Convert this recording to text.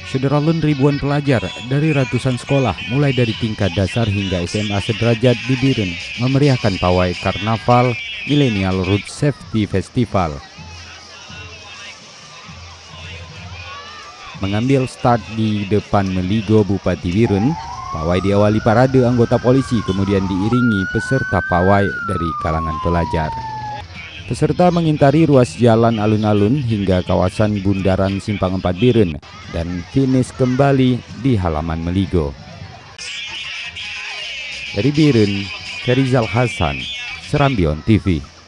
Sederalun ribuan pelajar dari ratusan sekolah mulai dari tingkat dasar hingga SMA sederajat di Biren memeriahkan pawai Karnaval Millennial Road Safety Festival. Mengambil start di depan Meligo Bupati Biren, pawai diawali parade anggota polisi kemudian diiringi peserta pawai dari kalangan pelajar. Peserta mengintari ruas jalan alun-alun hingga kawasan Bundaran Simpang 4 Biren dan finish kembali di halaman Meligo. Dari Biren, Ferizal Hasan, Serambion TV.